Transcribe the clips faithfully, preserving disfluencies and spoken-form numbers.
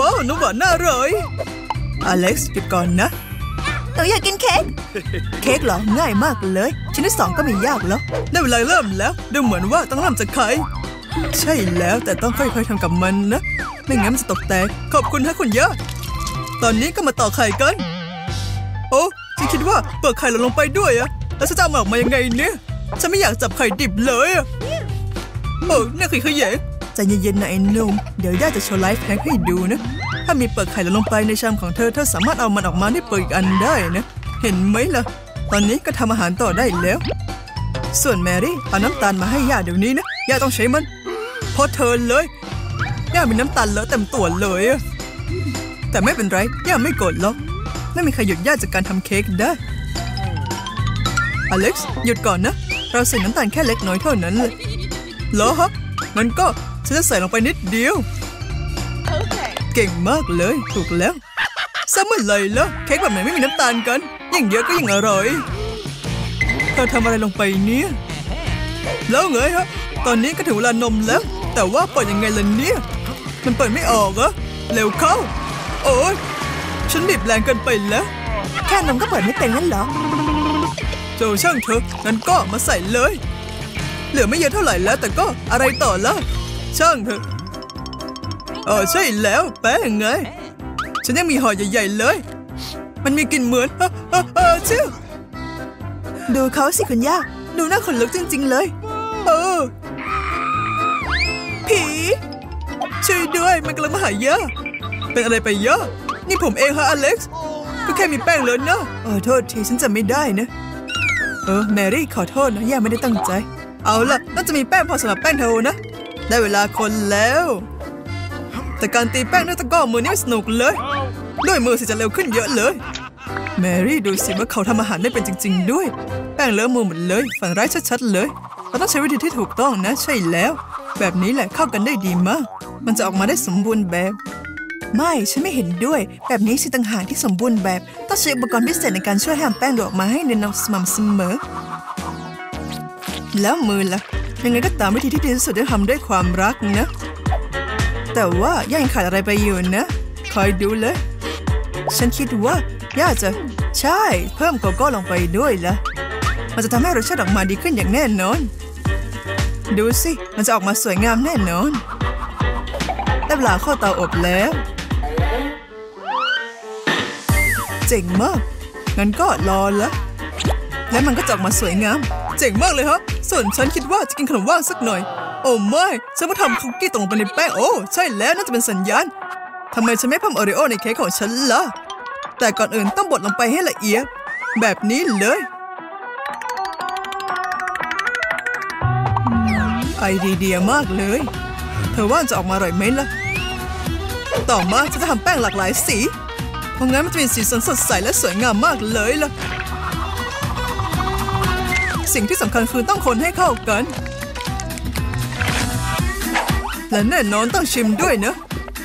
ว้าวน้ำหวานน่าอร่อยอเล็กซ์หยุดก่อนนะหนูอยากกินเค้กเค้กเหรอง่ายมากเลยชิ้นที่สองก็ไม่ยากแล้วได้เวลาเริ่มแล้วดูเหมือนว่าต้องเริ่มจากไข่ใช่แล้วแต่ต้องค่อยๆทำกับมันนะไม่งั้นมันจะตกแตกขอบคุณฮะคุณย่าตอนนี้ก็มาต่อไข่กันโอ้ฉันคิดว่าเปิดไข่หล่นลงไปด้วยอะแล้วฉันจะเอามันออกมายังไงเนี่ยฉันไม่อยากจับไข่ดิบเลยอะโอ้นี่คือขยะใจเย็นๆนะไอ้หนุ่มเดี๋ยวย่าจะโชว์ไลฟ์แพ็คให้ดูนะถ้ามีเปลือกไข่หล่นลงไปในชามของเธอเธอสามารถเอามันออกมาได้เปลือกอีกอันได้นะเห็นไหมล่ะตอนนี้ก็ทำอาหารต่อได้แล้วส่วนแมรี่เอาน้ำตาลมาให้ย่าเดี๋ยวนี้นะย่าต้องใช้มันเพราะเธอเลยย่ามีน้ำตาลเลอะเต็มตัวเลยแต่ไม่เป็นไรย่าไม่โกรธหรอกไม่มีใครหยุดย่าจากการทำเค้กได้อเล็กซ์หยุดก่อนนะเราใส่น้ำตาลแค่เล็กน้อยเท่านั้นเลยเหรอฮะงั้นก็ฉันจะใส่ลงไปนิดเดียวเก่งมากเลยถูกแล้วซะเมื่อไหร่ล่ะเค้กแบบไหนไม่มีน้ำตาลกันยิ่งเยอะก็ยิ่งอร่อยเธอทำอะไรลงไปเนี่ยแล้วไงฮะตอนนี้ก็ถึงเวลานมแล้วแต่ว่าเปิดยังไงล่ะเนี่ยมันเปิดไม่ออกอะเร็วเข้าโอ๊ยฉันบีบแรงเกินไปแล้วแค่นมก็เปิดไม่เป็นงั้นเหรอโจช่างเถอะงั้นก็มาใส่เลยเหลือไม่เยอะเท่าไหร่แล้วแต่ก็อะไรต่อล่ะช่างเถอะเออใช่แล้วแป้งไงฉันยังมีห่อใหญ่ๆเลยมันมีกลิ่นเหมือนเออเออเออชื่อดูเขาสิคุณย่าดูน่าขนลุกจริงๆเลยเออผีช่วยด้วยมันกำลังมาหาย่าเป็นอะไรไปย่านี่ผมเองฮะอเล็กซ์ก็แค่มีแป้งเลยนะเออโทษทีฉันจำไม่ได้นะเออแมรี่ขอโทษนะย่าไม่ได้ตั้งใจเอาล่ะน่าจะมีแป้งพอสำหรับแป้งเธอนะได้เวลาคนแล้วแต่การตีแป้งด้วยตะกร้อมือนี่สนุกเลยด้วยมือสิจะเร็วขึ้นเยอะเลยแมรี่ดูสิว่าเขาทำอาหารได้เป็นจริงๆด้วยแป้งเลอะมือหมดเลยฝันร้ายชัดๆเลยเราต้องใช้วิธีที่ถูกต้องนะใช่แล้วแบบนี้แหละเข้ากันได้ดีมากมันจะออกมาได้สมบูรณ์แบบไม่ฉันไม่เห็นด้วยแบบนี้สิต่างหากที่สมบูรณ์แบบต้องใช้อุปกรณ์พิเศษในการช่วยให้แป้งหลุดออกมาให้เนียนสม่ำเสมอแล้วมือล่ะยังไงก็ตามวิธีที่ดีที่สุดจะทำด้วยความรักนะแต่ว่าย่ายังขาดอะไรไปอยู่นะคอยดูเลยฉันคิดว่าย่าจะใช่เพิ่มโกโก้ลงไปด้วยละมันจะทำให้รสชาติออกมาดีขึ้นอย่างแน่นอนดูสิมันจะออกมาสวยงามแน่นอนได้เวลาเข้าเตาอบแล้วเจ๋งมากงั้นก็รอละแล้วมันก็จะออกมาสวยงามเจ๋งมากเลยฮะส่วนฉันคิดว่าจะกินขนมว่างสักหน่อยโอ้ไม่ฉันมาทำคุกกี้ตรงไปในแป้งโอ้ใช่แล้วน่าจะเป็นสัญญาณทำไมฉันไม่เพิ่มโอรีโอในเค้กของฉันล่ะแต่ก่อนอื่นต้องบดลงไปให้ละเอียดแบบนี้เลยไอเดียมากเลยเธอว่าจะออกมาอร่อยไหมล่ะต่อมาฉันจะทำแป้งหลากหลายสีเพราะงั้นมันจะมีสีสันสดใสและสวยงามมากเลยล่ะสิ่งที่สำคัญคือต้องคนให้เข้ากันและแน่นอนต้องชิมด้วยนะ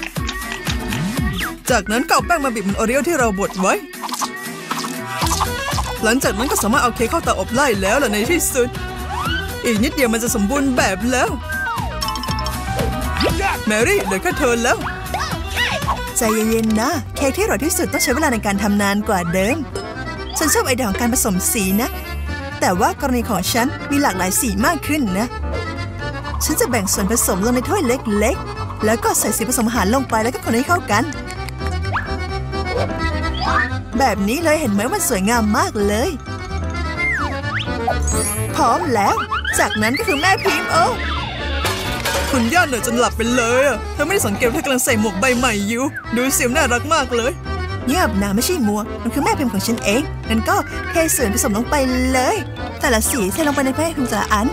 จากนั้นก็เอาแป้งมาบีบเหมือนโอรีโอที่เราบดไว้หลังจากนั้นก็สามารถเอาเค้กเข้าเตาอบไล่แล้วล่ะในที่สุดอีกนิดเดียวมันจะสมบูรณ์แบบแล้วแมรี่เหลือแค่เธอแล้วใจเย็นๆนะเค้กที่อร่อยที่สุดต้องใช้เวลาในการทำนานกว่าเดิมฉันชอบไอเดียของการผสมสีนะแต่ว่ากรณีของฉันมีหลากหลายสีมากขึ้นนะฉันจะแบ่งส่วนผสมลงในถ้วยเล็กๆแล้วก็ใส่สีผสมอาหารลงไปแล้วก็คนให้เข้ากันแบบนี้เลยเห็นไหมมันสวยงามมากเลยพร้อมแล้วจากนั้นก็คือแม่พิมพ์โอ้คุณย่าเหนื่อยจนหลับไปเลยอ่ะเธอไม่ได้สังเกตเธอกำลังใส่หมวกใบใหม่อยู่ดูเสียงน่ารักมากเลยเงียบนะไม่ใช่มัวมันคือแม่พิมพ์ของฉันเองงั้นก็เทส่วนผสมลงไปเลยแต่ละสีเทลงไปในแม่พิมพ์แต่ละอัน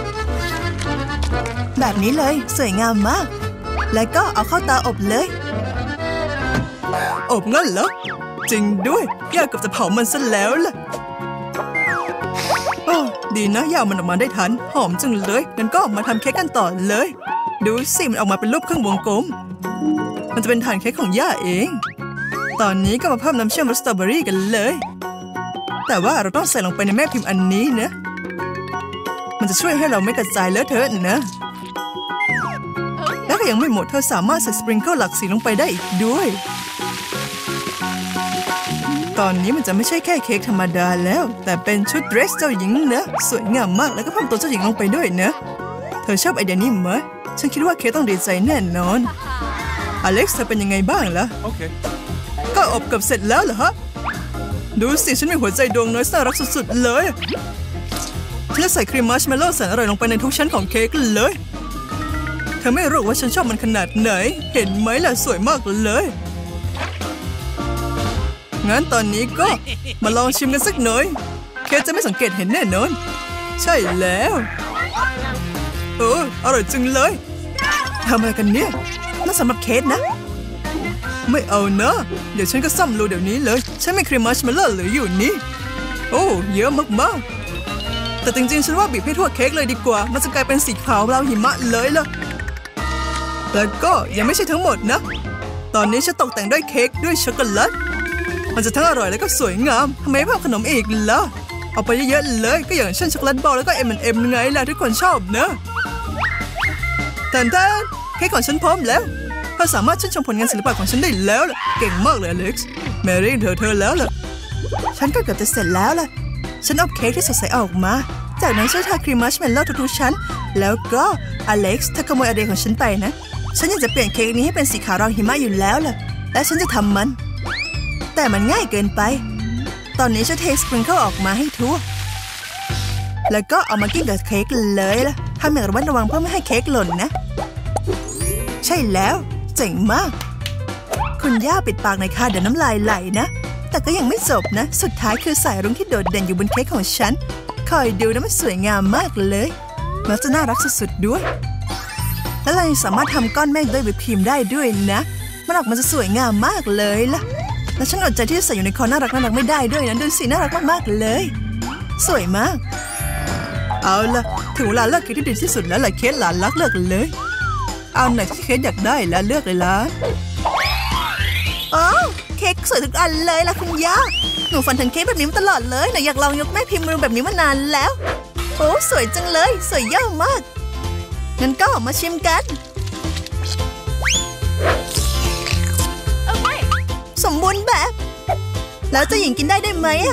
แบบนี้เลยสวยงามมากแล้วก็เอาเข้าเตาอบเลยอบงั้นเหรอจริงด้วยย่าเกือบจะเผามันซะแล้วล่ะโอ้ดีนะย่ามันออกมาได้ทันหอมจังเลยงั้นก็มาทำเค้กกันต่อเลยดูสิมันออกมาเป็นรูปเครื่องวงกลมมันจะเป็นฐานเค้กของย่าเองตอนนี้ก็มาเพิ่มน้ำเชื่อมรสสตรอเบอรี่กันเลยแต่ว่าเราต้องใส่ลงไปในแม่พิมพ์อันนี้นะมันจะช่วยให้เราไม่กระจายเลอะเทอะนะแล้วขยังไม่หมดเธอสามารถใส่สปริงเกิลหลากสีลงไปได้อีกด้วยตอนนี้มันจะไม่ใช่แค่เค้กธรรมดาแล้วแต่เป็นชุดเดรสเจ้าหญิงนะสวยงามมากแล้วก็เพิ่มตัวเจ้าหญิงลงไปด้วยนะเธอชอบไอเดียนี้ไหมฉันคิดว่าเค้กต้องดีใจแน่นอนอเล็กซ์เธอเป็นยังไงบ้างล่ะโอเคก็อบกับเสร็จแล้วเหรอฮะดูสิฉันมีหัวใจดวงน้อยน่ารักสุดๆเลยฉันจะใส่ครีมมัชเมลโล่แสนอร่อยลงไปในทุกชั้นของเค้กเลยเธอไม่รู้ว่าฉันชอบมันขนาดไหนเห็นไหมล่ะสวยมากเลยงั้นตอนนี้ก็มาลองชิมกันสักหน่อยเค้กจะไม่สังเกตเห็นแน่นอนใช่แล้วเอออร่อยจังเลยทำอะไรกันเนี่ยน่าสำหรับเค้กนะไม่เอานะเดี๋ยวฉันก็ซ่อมรูเดี๋ยวนี้เลยฉันมีครีมมัชเมลโล่เหลืออยู่นี่โอ้เยอะมากๆแต่จริงๆฉันว่าบีบให้ทั่วเค้กเลยดีกว่ามันจะกลายเป็นสีขาวราวหิมะเลยล่ะแล้วก็ยังไม่ใช่ทั้งหมดนะตอนนี้ฉันตกแต่งด้วยเค้กด้วยช็อกโกแลตมันจะทั้งอร่อยแล้วก็สวยงามทำไมไม่เพิ่มขนมอีกล่ะเอาไปเยอะๆเลยก็อย่างเช่นช็อกโกแลตบอลแล้วก็ เอ็ม แอนด์ เอ็ม ไงล่ะทุกคนชอบนะแต่ถ้าเค้กของฉันพร้อมแล้วเธอสามารถชื่นชมผลงานศิลปะของฉันได้แล้วล่ะเก่งมากเลยอเล็กซ์แมรี่เธอเธอแล้วล่ะฉันก็เกือบจะเสร็จแล้วล่ะฉันเอาเค้กที่สดใสออกมาจากนั้นฉันทาครีมมัชเมลโล่ทุกๆชั้นแล้วก็อเล็กซ์เธอขโมยไอเดียของฉันไปนะฉันอยากจะเปลี่ยนเค้กนี้ให้เป็นสีขาวรองหิมะอยู่แล้วล่ะและฉันจะทำมันแต่มันง่ายเกินไปตอนนี้ฉันเทสปริงเกิลออกมาให้ทั่วแล้วก็เอามากิ้งกับเค้กเลยล่ะทำอย่างระมัดระวังเพื่อไม่ให้เค้กหล่นนะใช่แล้วเจ๋งมากคุณย่าปิดปากหน่อยค่ะเดี๋ยวน้ำลายไหลนะแต่ก็ยังไม่จบนะสุดท้ายคือสายรุ้งที่โดดเด่นอยู่บนเค้กของฉันคอยดูนะมันสวยงามมากเลยมันจะน่ารักสุดๆด้วยแล้วเรายังสามารถทำก้อนเมฆด้วยวิปครีมได้ด้วยนะมันออกมาจะสวยงามมากเลยล่ะและฉันอดใจที่จะใส่อยู่ในคอน่ารักน่ารักไม่ได้ด้วยนะดูสิน่ารักมากๆเลยสวยมากเอาล่ะถึงเวลาเลือกเค้กที่ดีที่สุดแล้วล่ะเคสหลานรักเลือกเลยเอาไหนที่เคสอยากได้แล้วเลือกเลยล่ะอ๋อเค้กสวยทุกอันเลยล่ะคุณย่าหนูฝันถึงเค้กแบบนี้มาตลอดเลยหนูอยากลองยกแม่พิมพ์มือแบบนี้มานานแล้วโอ้สวยจังเลยสวยเยอะมากงั้นก็มาชิมกันสมบูรณ์แบบแล้วเจ้าหญิงกินได้ได้ไหมอ่ะ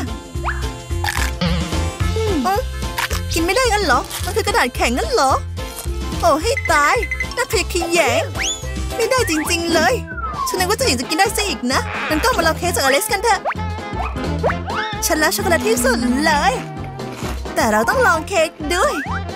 กินไม่ได้งั้นเหรอมันคือกระดาษแข็งงั้นเหรอโอ้ให้ตายน่าขยะแขยงไม่ได้จริงๆเลยฉันนึกว่าเจ้าหญิงจะกินได้ซะอีกนะงั้นก็มาลองเค้กจากอเล็กซ์กันเถอะฉันรักช็อกโกแลตที่สุดเลยแต่เราต้องลองเค้กด้วย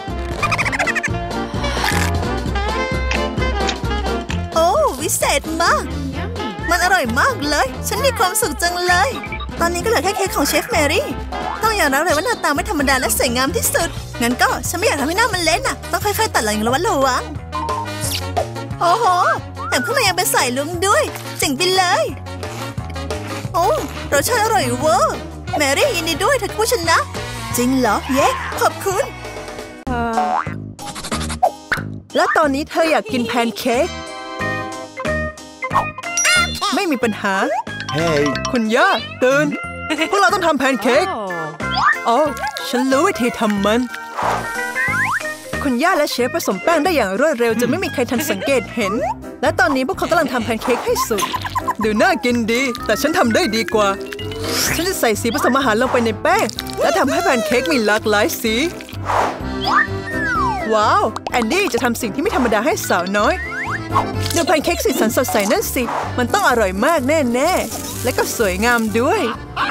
โอ้วิเศษมากมันอร่อยมากเลยฉันมีความสุขจังเลยตอนนี้ก็เหลือแค่เค้กของเชฟแมรี่ต้องยอมรับเลยว่าหน้าตาไม่ธรรมดาและสวยงามที่สุดงั้นก็ฉันไม่อยากทำให้หน้ามันเละน่ะต้องค่อยๆตัดหลังอย่างระมัดระวังโอ้โหแถมข้างในยังเป็นสายลุ้งด้วยเจ๋งไปเลยโอ้รสชาติอร่อยเวอร์แมรี่ยินดีด้วยเธอผู้ชนะจริงเหรอเย้ขอบคุณแล้วตอนนี้เธออยากกินแพนเค้กไม่มีปัญหา Hey คุณย่าตื่นพวกเราต้องทำแพนเค้กอ๋อฉันรู้วิธีทำมันคุณย่าและเชฟผสมแป้งได้อย่างรวดเร็วจนไม่มีใครทันสังเกตเห็นและตอนนี้พวกเขากำลังทำแพนเค้กให้สุดดูน่ากินดีแต่ฉันทำได้ดีกว่าฉันจะใส่สีผสมอาหารลงไปในแป้งและทำให้แพนเค้กมีหลากหลายสีว้าวแอนดี้จะทำสิ่งที่ไม่ธรรมดาให้สาวน้อยดูแพนเค้กสีสันสดใสนั่นสิมันต้องอร่อยมากแน่ๆและก็สวยงามด้วย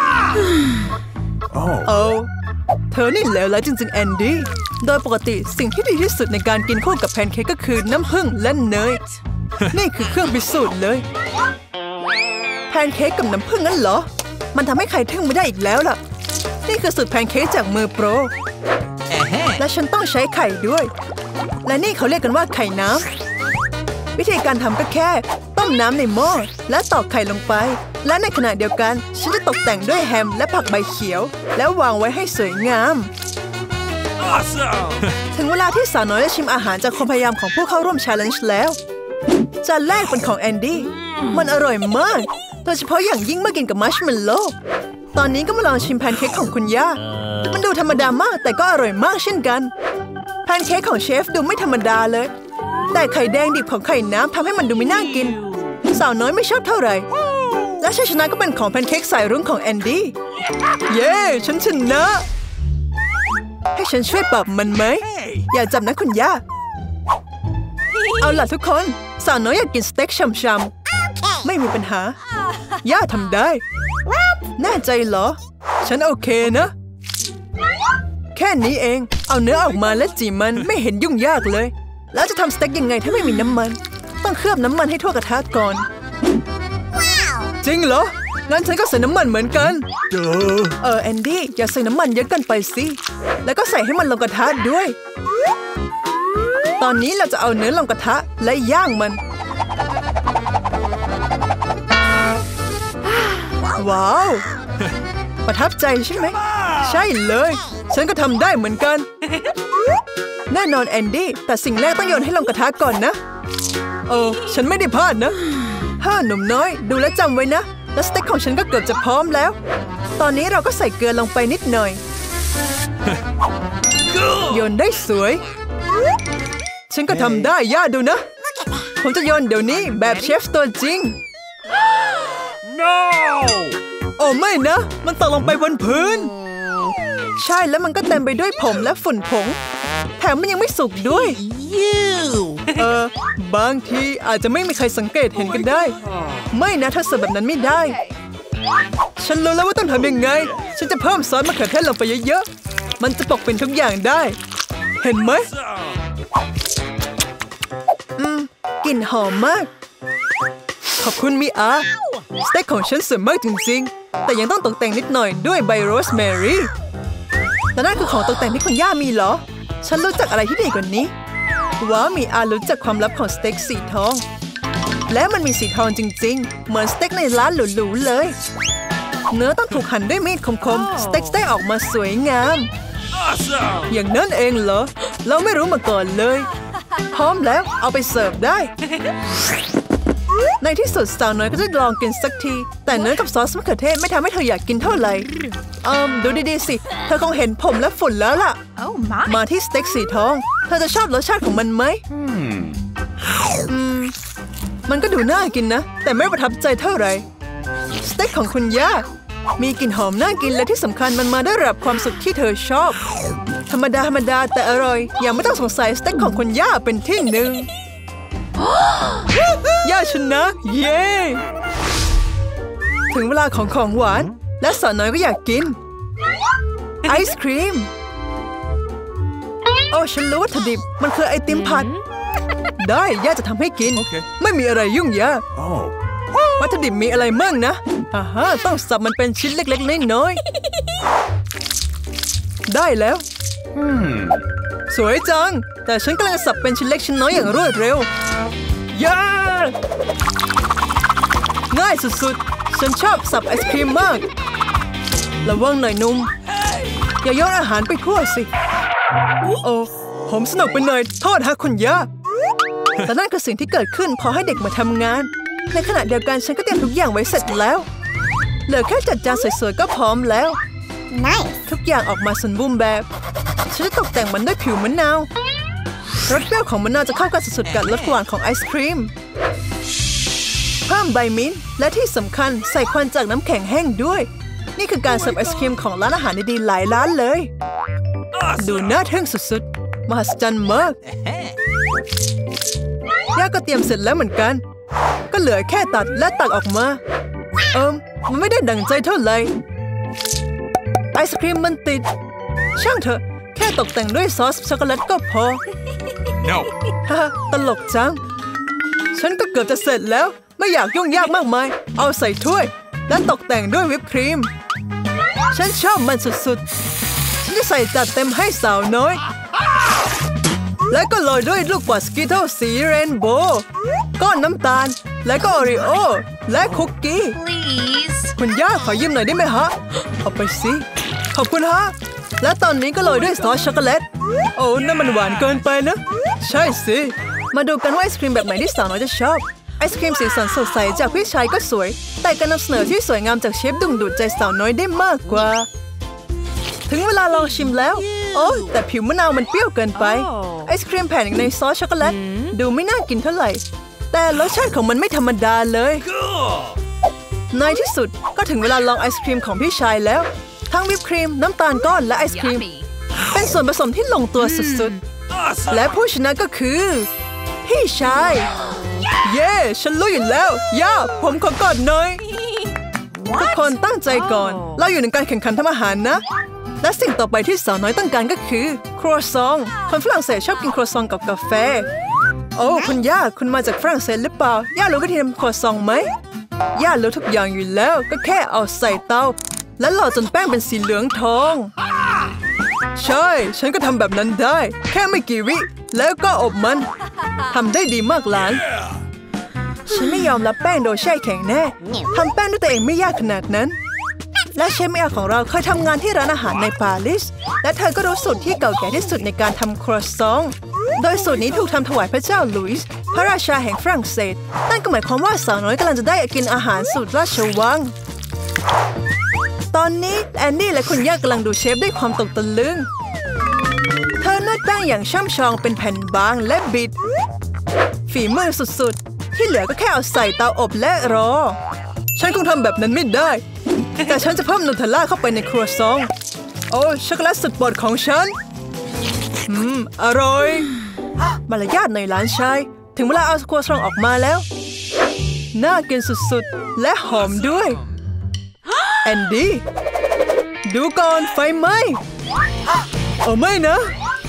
โอ้เธอนี่เลวร้ายจริงๆแอนดี้โดยปกติสิ่งที่ดีที่สุดในการกินคู่กับแพนเค้กก็คือน้ำผึ้งและเนย นี่คือเครื่องพิสูจน์เลยแพนเค้กกับน้ำผึ้งนั่นเหรอมันทำให้ใครทึ่งไม่ได้อีกแล้วล่ะนี่คือสูตรแพนเค้กจากมือโปรและฉันต้องใช้ไข่ด้วยและนี่เขาเรียกกันว่าไข่น้ำวิธีการทำก็แค่ต้มน้ำในหม้อและตอกไข่ลงไปและในขณะเดียวกันฉันจะตกแต่งด้วยแฮมและผักใบเขียวแล้ววางไว้ให้สวยงาม awesome. ถึงเวลาที่สาวน้อยจะชิมอาหารจากความพยายามของผู้เข้าร่วม challenge แล้วจานแรกเป็นของแอนดี้มันอร่อยมากโดยเฉพาะอย่างยิ่งเมื่อกินกับมัชเมลโล่ตอนนี้ก็มาลองชิมแพนเค้กของคุณย่ามันดูธรรมดามากแต่ก็อร่อยมากเช่นกันแพนเค้กของเชฟดูไม่ธรรมดาเลยแต่ไข่แดงดิบของไข่น้ำทำให้มันดูไม่น่ากินสาวน้อยไม่ชอบเท่าไหร่และชัยชนะก็เป็นของแพนเค้กสายรุ้งของแอนดี้เย้ฉันชนะให้ฉันช่วยปรับมันไหมอย่าจับนะคุณย่าเอาล่ะทุกคนสาวน้อยอยากกินสเต็กช่ำๆไม่มีปัญหาย่าทำได้แน่ใจเหรอฉันโอเคนะแค่นี้เองเอาเนื้อออกมาและจีมันไม่เห็นยุ่งยากเลยแล้วจะทำสเต็กยังไงถ้าไม่มีน้ำมันต้องเคลือบน้ำมันให้ทั่วกระทะก่อนจริงเหรองั้นฉันก็ใส่น้ำมันเหมือนกันเออแอนดี้อย่าใส่น้ำมันเยอะเกินไปสิแล้วก็ใส่ให้มันลงกระทะด้วยตอนนี้เราจะเอาเนื้อลงกระทะและย่างมันว้าวประทับใจใช่ไหมใช่เลยฉันก็ทำได้เหมือนกันแน่นอนแอนดี้แต่สิ่งแรกต้องโยนให้ลงกระทะก่อนนะโอ้ฉันไม่ได้พลาดนะฮ่าหนุ่มน้อยดูและจำไว้นะแล้วสเต็กของฉันก็เกือบจะพร้อมแล้วตอนนี้เราก็ใส่เกลือลงไปนิดหน่อยโยนได้สวยฉันก็ทำได้ย่าดูนะผมจะโยนเดี๋ยวนี้แบบเชฟตัวจริง no โอ้ไม่นะมันตกลงไปบนพื้นใช่แล้วมันก็เต็มไปด้วยผมและฝุ่นผงแถมมันยังไม่สุกด้วยเออบางทีอาจจะไม่มีใครสังเกตเห็นกันได้ไม่นะถ้าเสิร์ฟแบบนั้นไม่ได้ฉันรู้แล้วว่าต้องทำยังไงฉันจะเพิ่มซอสมะเขือเทศลงไปเยอะๆมันจะปกปิดทุกอย่างได้เห็นไหมอืมกลิ่นหอมมากขอบคุณมิอาสเต็กของฉันสวยมากจริงๆแต่ยังต้องตกแต่งนิดหน่อยด้วยใบโรสแมรี่แต่นั่นคือของตกแต่งที่คุณย่ามีเหรอฉันรู้จักอะไรที่ดีกว่านี้ว้าวมิอารู้จักความลับของสเต็กสีทองและมันมีสีทองจริงๆเหมือนสเต็กในร้านหรูๆเลยเนื้อต้องถูกหั่นด้วยมีดคมๆสเต็กได้ออกมาสวยงามอย่างนั้นเองเหรอเราไม่รู้มาก่อนเลยพร้อมแล้วเอาไปเสิร์ฟได้ในที่สุดสาวน้อยก็จะลองกินสักทีแต่เนื้อกับซอสมะเขือเทศไม่ทำให้เธออยากกินเท่าไหร่อืมดูดีๆสิเธอคงเห็นผมและฝุ่นแล้วล่ะ oh, my. มาที่สเต็กสีทองเธอจะชอบรสชาติของมันไหม hmm. อืมมันก็ดูน่ากินนะแต่ไม่ประทับใจเท่าไหร่สเต็กของคุณย่ามีกลิ่นหอมน่ากินและที่สำคัญมันมาด้วยระดับความสุขที่เธอชอบธรรมดาธรรมดาแต่อร่อยอย่าไม่ต้องสงสัยสเต็กของคุณย่าเป็นที่หนึ่งย่าชนะเย้ถึงเวลาของของหวานและสาวน้อยก็อยากกินไอศครีมโอ้ฉันรู้วัตถุดิบมันคือไอติมผัดได้ย่าจะทำให้กิน okay. ไม่มีอะไรยุ่งยาก oh. วัตถุดิบมีอะไรมั่งนะอ่าฮะต้องสับมันเป็นชิ้นเล็กๆน้อยๆได้แล้ว hmm. สวยจังแต่ฉันกำลังสับเป็นชิ้นเล็กชิ้นน้อยอย่างรวดเร็วย่าง่ายสุดๆฉันชอบสับไอศครีมมากระวังหน่อยนุ่มอย่าโยนอาหารไปทั่วสิโอ้ผมสนุกไปหน่อยโทษฮะคุณย่าแต่นั่นคือสิ่งที่เกิดขึ้นพอให้เด็กมาทำงานในขณะเดียวกันฉันก็เตรียมทุกอย่างไว้เสร็จแล้วเหลือแค่จัดจานสวยๆก็พร้อมแล้ว nice. ทุกอย่างออกมาสมบูรณ์แบบฉันจะตกแต่งมันด้วยผิวมะนาวรสเปรี้ยวของมะนาวจะเข้ากันสุดๆกับรสหวานของไอศครีมเพิ่มใบมิ้นท์และที่สำคัญใส่ควันจากน้ำแข็งแห้งด้วยนี่คือการเสิร์ฟไอศครีมของร้านอาหารดีๆหลายร้านเลยดูน่าทึ่งสุดๆมหัศจรรย์มากย่าก็เตรียมเสร็จแล้วเหมือนกันก็เหลือแค่ตัดและตักออกมาเอิมมันไม่ได้ดั่งใจเท่าไหร่ไอศครีมมันติดช่างเถอะแค่ตกแต่งด้วยซอสช็อกโกแลตก็พอ no ฮ่าตลกจังฉันก็เกือบจะเสร็จแล้วไม่อยากยุ่งยากมากมายเอาใส่ถ้วยและตกแต่งด้วยวิปครีมฉันชอบมันสุดๆฉันจะใส่จัดเต็มให้สาวน้อยและก็โรยด้วยลูกปัดสกิทเทิลสีเรนโบว์ก้อนน้ำตาลและก็โอรีโอและคุกกี้ please คุณย่าขอยืมหน่อยได้ไหมฮะเอาไปสิขอบคุณฮะและตอนนี้ก็โรยด้วยซอสช็อกโกแลตโอ้นั่นมันหวานเกินไปนะใช่สิมาดูกันว่าไอศครีมแบบไหนที่สาวน้อยจะชอบไอศครีมสีสันสดใสจากพี่ชายก็สวยแต่การนำเสนอที่สวยงามจากเชฟดึงดูดใจสาวน้อยได้มากกว่าถึงเวลาลองชิมแล้วโอ้แต่ผิวมะนาวมันเปรี้ยวเกินไปไอศครีมแผ่นในซอสช็อกโกแลตดูไม่น่ากินเท่าไหร่แต่รสชาติของมันไม่ธรรมดาเลยในที่สุดก็ถึงเวลาลองไอศครีมของพี่ชายแล้วทั้งวิปครีมน้ำตาลก้อนและไอศครีมเป็นส่วนผสมที่ลงตัวสุดๆและผู้ชนะก็คือพี่ชายเย้ฉันรู้อยู่แล้วย่าผมขอกอดหน่อยทุกคนตั้งใจก่อนเราอยู่ในการแข่งขันทำอาหารนะและสิ่งต่อไปที่สาวน้อยต้องการก็คือครัวซองคนฝรั่งเศสชอบกินครัวซองกับกาแฟโอ้คุณย่าคุณมาจากฝรั่งเศสหรือเปล่าย่ารู้วิธีทำครัวซองไหมย่ารู้ทุกอย่างอยู่แล้วก็แค่เอาใส่เตาและหล่อจนแป้งเป็นสีเหลืองทองใช่ฉันก็ทำแบบนั้นได้แค่ไม่กี่วิแล้วก็อบมันทำได้ดีมากหลานฉันไม่ยอมรับแป้งโดยแช่แข็งแน่ทำแป้งด้วยตัวเองไม่ยากขนาดนั้นและเชฟเมียของเราเคยทำงานที่ร้านอาหารในปารีสและเธอก็รู้สูตรที่เก่าแก่ที่สุดในการทำครัวซองโดยสูตรนี้ถูกทำถวายพระเจ้าหลุยส์พระราชาแห่งฝรั่งเศสนั่นก็หมายความว่าสาวน้อยกำลังจะได้กินอาหารสูตรราชวังตอนนี้แอนนี่และคุณย่ากำลังดูเชฟด้วยความตกตะลึงเธอนวดแป้งอย่างช่ำชองเป็นแผ่นบางและบิดฝีมือสุดๆที่เหลือก็แค่เอาใส่เตาอบและรอฉันคงทำแบบนั้นไม่ได้แต่ฉันจะเพิ่มนูเทลล่าเข้าไปในครัวซองโอ้ช็อกโกแลตสุดโปรดของฉันอืมอร่อยมารยาทหน่อยหลานชายถึงเวลาเอาครัวซองออกมาแล้วน่ากินสุดๆและหอมด้วยแอนดี้ดูก่อนไฟไหม้โอ้ไม่นะ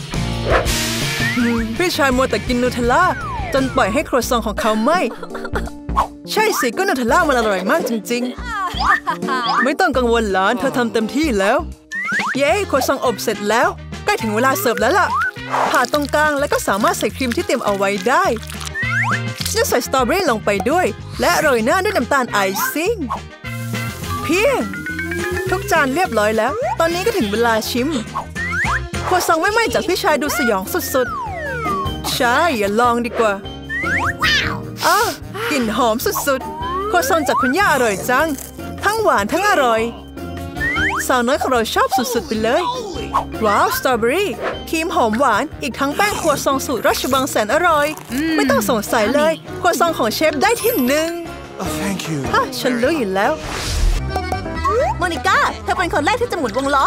พี่ชายมัวแต่กินนูเทลล่าจนปล่อยให้ครัวซองของเขาไหม้ใช่สิก็นูเทลล่ามันอร่อยมากจริงๆไม่ต้องกังวลหลานเธอทำเต็มที่แล้วเย้ครัวซองอบเสร็จแล้วใกล้ถึงเวลาเสิร์ฟแล้วล่ะผ่าตรงกลางแล้วก็สามารถใส่ครีมที่เตรียมเอาไว้ได้จะใส่สตรอเบอรี่ลงไปด้วยและโรยหน้าด้วยน้ำตาลไอซิ่งเพียงทุกจานเรียบร้อยแล้วตอนนี้ก็ถึงเวลาชิมครัวซองไม่ไหม้จากพี่ชายดูสยองสุดๆใช่อย่าลองดีกว่าอ้ากลิ่นหอมสุดๆครัวซองจากคุณย่าอร่อยจังทั้งหวานทั้งอร่อยสาวน้อยของเราชอบสุดๆไปเลยว้าวสตรอเบอรี่ครีมหอมหวานอีกทั้งแป้งครัวซองสูตรราชบังแสนอร่อยไม่ต้องสงสัยเลยครัวซองของเชฟได้ที่หนึ่ง Oh, thank you. ฮะฉันรู้อยู่แล้วโมนิก้าเธอเป็นคนแรกที่จะหมุนวงล้อ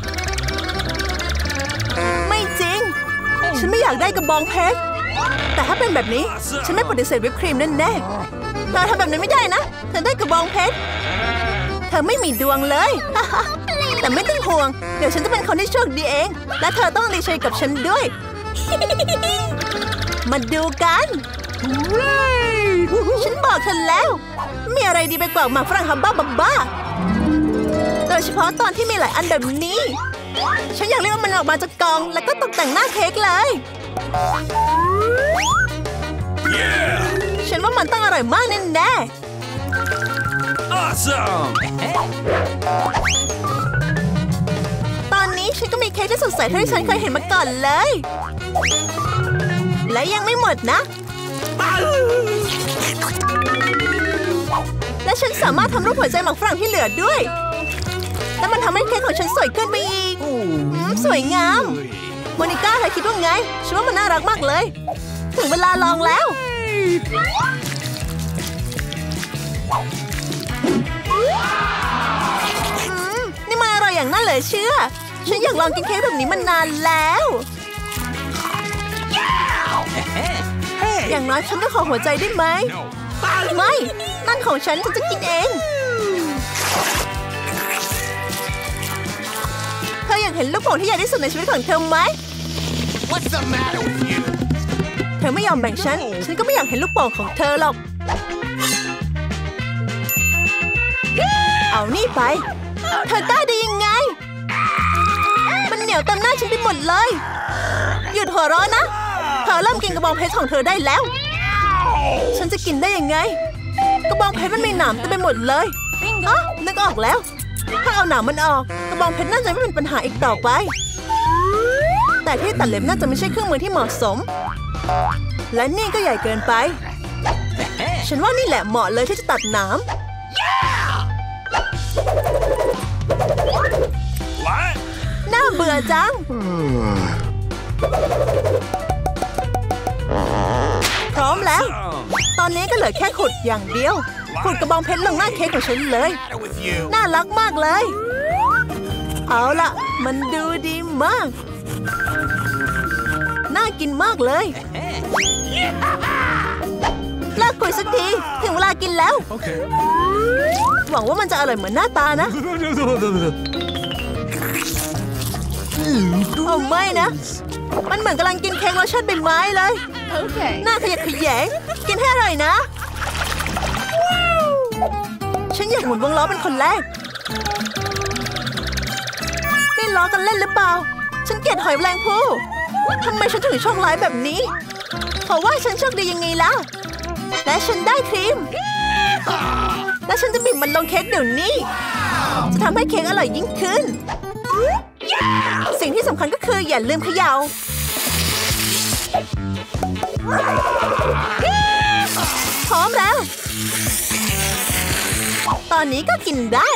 ไม่จริงฉันไม่อยากได้กระบองเพชรแต่ถ้าเป็นแบบนี้ฉันไม่ปฏิเสธวิปครีมแน่แน่เธอทำแบบนั้นไม่ได้นะเธอได้กระบองเพชรเธอไม่มีดวงเลย แต่ไม่ต้องห่วงเดี๋ยวฉันจะเป็นคนที่โชคดีเองและเธอต้องดีใจกับฉันด้วย มาดูกันฉันบอกเธอแล้วมีอะไรดีไปกว่าหมากฝรั่งฮับบ้าบ้าโดยเฉพาะตอนที่มีหลายอันแบบนี้ฉันอยากเรียกว่ามันออกมาจากกล่องแล้วก็ตกแต่งหน้าเค้กเลย Yeah. ฉันว่ามันต้องอร่อยมากแน่แน่ Awesome. ตอนนี้ฉันก็มีเค้กที่สดใสเท่าที่ฉันเคยเห็นมาก่อนเลยและยังไม่หมดนะและฉันสามารถทำรูปหัวใจหมากฝรั่งที่เหลือด้วยและมันทำให้เค้กของฉันสวยขึ้นไปอีกสวยงามโมนิก้าเธอคิดว่าไงฉันว่ามันน่ารักมากเลยถึงเวลาลองแล้วนี่มันอร่อยอย่างน่าเหลือเชื่อฉันอยากลองกินเค้กแบบนี้มานานแล้วอย่างน้อยฉันก็ขอหัวใจได้ไหมไม่นั่นของฉันฉันจะกินเองเธออยากเห็นลูกโป่งที่ใหญ่ที่สุดในชีวิตของเธอไหม What's the matter with you? เธอไม่ยอมแบ่งฉันฉันก็ไม่อยากเห็นลูกโป่งของเธอหรอกเอานี่ไปเธอกล้าได้ยังไงมันเหนียวเต็มหน้าฉันไปหมดเลยหยุดหัวเราะนะเธอเริ่มกินกระบองเพชรของเธอได้แล้วฉันจะกินได้ยังไงกระบองเพชรมันมีหนามเต็มไปหมดเลยอ๋อนึกออกแล้วถ้าเอาหนามมันออกกระบองเพชรน่าจะไม่เป็นปัญหาอีกต่อไปแต่ที่ตัดเล็บน่าจะไม่ใช่เครื่องมือที่เหมาะสมและนี่ก็ใหญ่เกินไปฉันว่านี่แหละเหมาะเลยที่จะตัดหนาม What? น่าเบื่อจังพร้อมแล้วตอนนี้ก็เหลือแค่ขุดอย่างเดียวขุดกระบองเพชรลงหน้าเค้กของฉันเลยน่ารักมากเลยเอาล่ะมันดูดีมากน่ากินมากเลยเลิกคุยสักทีถึงเวลากินแล้วหวังว่ามันจะอร่อยเหมือนหน้าตานะโอ้ไม่นะมันเหมือนกำลังกินเค้กรสชาติใบไม้เลยหน้าขยักขยแยงกินให้อร่อยนะฉันอยากหมุนวงล้อเป็นคนแรกนี่ล้อกันเล่นหรือเปล่าฉันเกลียดหอยแมลงภู่ทำไมฉันถึงโชคร้ายแบบนี้เพราะว่าฉันโชคดียังไงล่ะและฉันได้ครีมและฉันจะบีบมันลงเค้กเดี๋ยวนี้จะทำให้เค้กอร่อยยิ่งขึ้นสิ่งที่สำคัญก็คืออย่าลืมเขย่าพร้อมแล้วตอนนี้ก็กินได้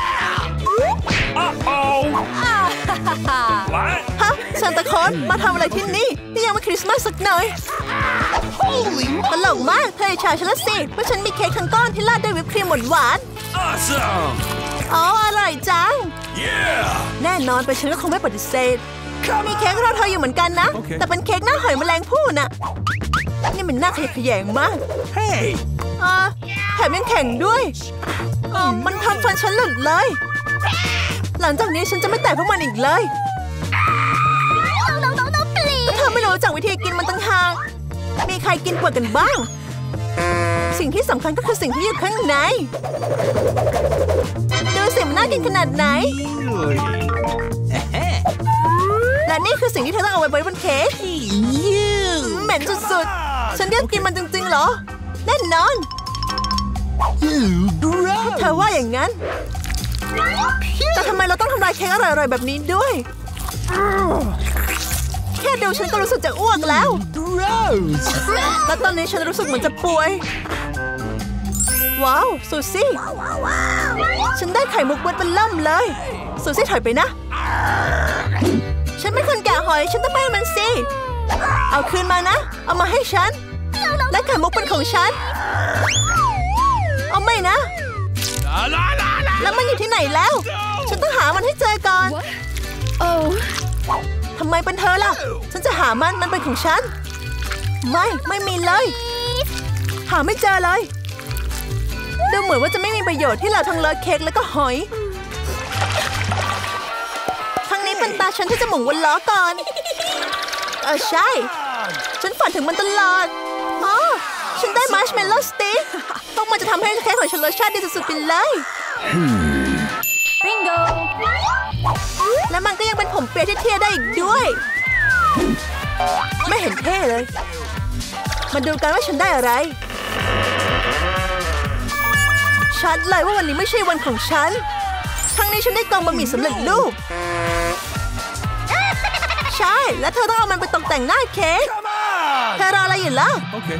ฮะซานตาคลอสมาทำอะไรที่นี่นี่ยังไม่คริสต์มาสสักหน่อยตลกมากเธออิจฉาฉันละสิเพราะฉันมีเค้กทั้งก้อนที่ราดด้วยวิปครีมหวานๆอ๋ออร่อยจังแน่นอนไปฉันก็คงไม่ปฏิเสธมีเค้กเราเธออยู่เหมือนกันนะแต่เป็นเค้กหน้าหอยแมลงภู่น่ะนี่มันน่าขยะแขยงมากอ่าแถมยังแข็งด้วยอ๋อมันทำฟันฉันหลุดเลยหลังจากนี้ฉันจะไม่แตะพวกมันอีกเลยก็เธอไม่รู้จักวิธีกินมันตั้งหากมีใครกินเปลือกกันบ้างสิ่งที่สำคัญก็คือสิ่งที่อยู่ข้างในดูสิมันน่ากินขนาดไหนและนี่คือสิ่งที่เธอต้องเอาไว้บนเค้กเหม็นสุดๆฉันเรียกกินมันจริงๆเหรอแน่นอนเธอว่าอย่างนั้นแต่ทำไมเราต้องทำลายเค้กอร่อยๆแบบนี้ด้วยแค่ดูฉันก็รู้สึกจะอ้วกแล้วและตอนนี้ฉันรู้สึกเหมือนจะป่วยว้าวซูซี่ฉันได้ไข่มุกบดเป็นล่ำเลยซูซี่ถอยไปนะฉันเป็นคนแกะหอยฉันต้องไปมันสิเอาคืนมานะเอามาให้ฉันและไข่มุกเป็นของฉันเอาไม่นะแล้วมันอยู่ที่ไหนแล้วฉันต้องหามันให้เจอก่อนโอ้ทำไมเป็นเธอล่ะฉันจะหามันมันเป็นของฉันไม่ไม่มีเลยหาไม่เจอเลยดูเหมือนว่าจะไม่มีประโยชน์ที่เราทั้งเลอะเค้กแล้วก็หอยครั้งนี้เป็นตาฉันที่จะหมุนวนล้อก่อนเออใช่ฉันฝันถึงมันตลอดอ๋อฉันได้มาร์ชเมลโล่สติ๊กพวกมันจะทำให้เค้กของฉันรสชาติดีสุดๆไปเลยบิงโกและมันก็ยังเป็นผมเปียที่เท่ได้อีกด้วยไม่เห็นเท่เลยมาดูกันว่าฉันได้อะไรชัดเลยว่าวันนี้ไม่ใช่วันของฉันครั้งนี้ฉันได้กล่องบะหมี่สำเร็จรูปใช่และเธอต้องเอามันไปตกแต่งหน้าเค้กเธอรออะไรอยู่ล่ะโอเค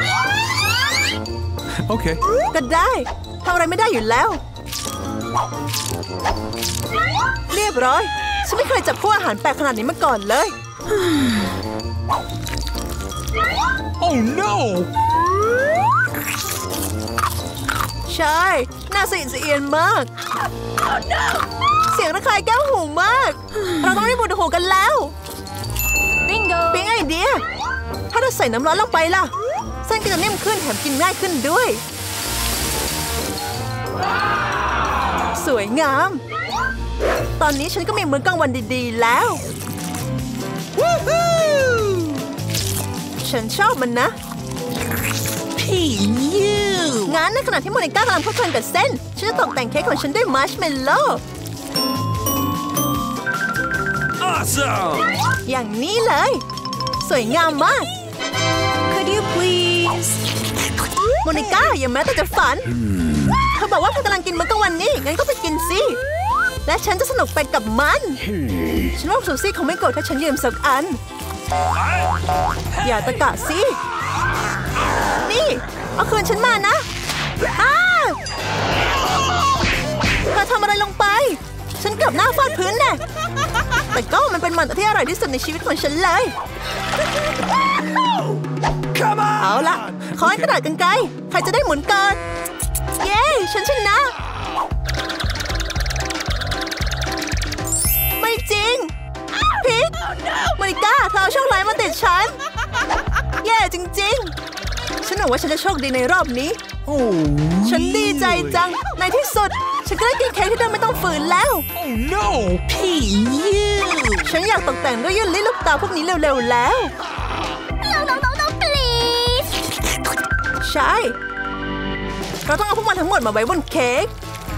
โอเคก็ได้ทำอะไรไม่ได้อยู่แล้วเรียบร้อยฉันไม่เคยจับพวกอาหารแปลกขนาดนี้มาก่อนเลย Oh no ใช่น่าสะอิดสะเอียนมาก oh, no. เสียงระคายแก้วหูมากเราต้องรีบบูดหูกันแล้วบิงโกปิ๊งไอเดียถ้าเราใส่น้ำร้อนลงไปล่ะเส้นก็จะนิ่มขึ้นแถมกินง่ายขึ้นด้วยสวยงามตอนนี้ฉันก็มีมื้อกลางวันดีๆแล้วฉันชอบมันนะงั้นในขณะที่โมนิก้ากำลังเพลิดเพลินกับเส้นฉันจะตกแต่งเค้กของฉันด้วยมาร์ชเมลโล่ Awesome อย่างนี้เลยสวยงามมาก Could you please โมนิก้าอย่าแม้แต่จะฝันเธอบอกว่าเธอกำลังกินมื้อกลางวันนี้งั้นก็ไปกินสิและฉันจะสนุกไปกับมันฉันว่าซูซี่คงไม่โกรธถ้าฉันยืมสักอันอย่าตะกะสินี่เอาคืนฉันมานะอ้าเธอทำอะไรลงไปฉันเกือบหน้าฟาดพื้นแน่แต่มันที่อร่อยที่สุดในชีวิตของฉันเลยเอาล่ะขอให้กระดาษกันไกลใครจะได้หมุนก่อนเย้ฉันชนะไม่จริงพิกโมนิก้าเธอเอาโชคร้ายมาติดฉันแย่จริงๆฉันหวังว่าฉันจะโชคดีในรอบนี้ฉันดีใจจังในที่สุดฉันก็ได้กินเค้กที่เดินไม่ต้องฝืนแล้ว Oh no! P.U. ฉันอยากตกแต่งด้วยยื่นลิ้นลูกตาพวกนี้เร็วๆแล้ว No, no, no, no, please. ใช่เราต้องเอาพวกมันทั้งหมดมาไว้บนเค้ก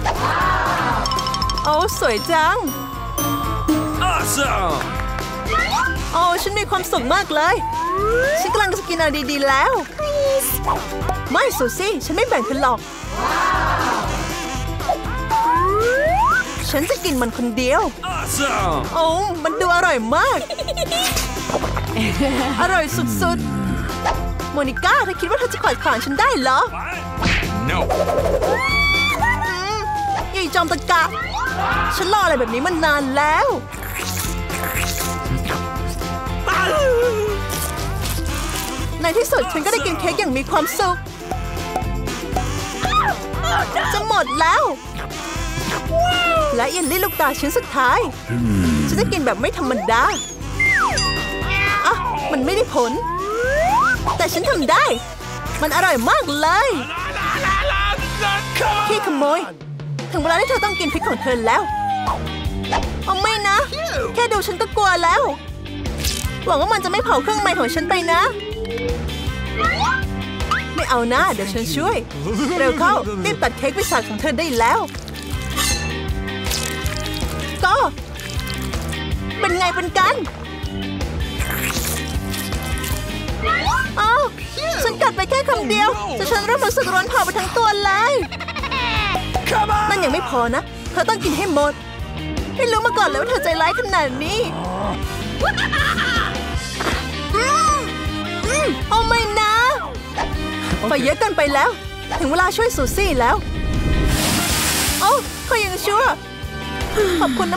โอ้สวยจัง Awesome! โอ้ฉันมีความสุขมากเลยฉันกำลังจะกินอะไรดีๆแล้วไม่ซูซี่ฉันไม่แบ่งเธอหรอกฉันจะกินมันคนเดียว Awesome! โอ้มันดูอร่อยมาก อร่อยสุดๆโมนิก้าเธอคิดว่าเธอจะขวาดขวางฉันได้เหรอ No! อืมยายจอมตะกะฉันรออะไรแบบนี้มานานแล้วในที่สุดฉันก็ได้กินเค้กอย่างมีความสุขจะหมดแล้ว และเยลลี่ลูกตาชิ้นสุดท้ายฉันจะกินแบบไม่ธรรมดาอ่ะมันไม่ได้ผลแต่ฉันทำได้มันอร่อยมากเลยขี้ขโมยถึงเวลาที่เธอต้องกินพริกของเธอแล้วเอาไม่นะแค่ดูฉันก็กลัวแล้วหวังว่ามันจะไม่เผาเครื่องในของฉันไปนะไม่เอานะเดี๋ยวฉันช่วยเร็วเข้ารีบตัดเค้กพิซซ่าของเธอได้แล้วก็เป็นไงเป็นกันอ้าวฉันกัดไปแค่คำเดียวแต่ฉันเริ่มรู้สึกร้อนเผาไปทั้งตัวเลยนั่นยังไม่พอนะเธอต้องกินให้หมดไม่รู้มาก่อนเลยว่าเธอใจร้ายขนาดนี้โอ้ไม่นะไฟเยอะเกินไปแล้วถึงเวลาช่วยซูซี่แล้วโอ้เขายังชั่วขอบคุณนะ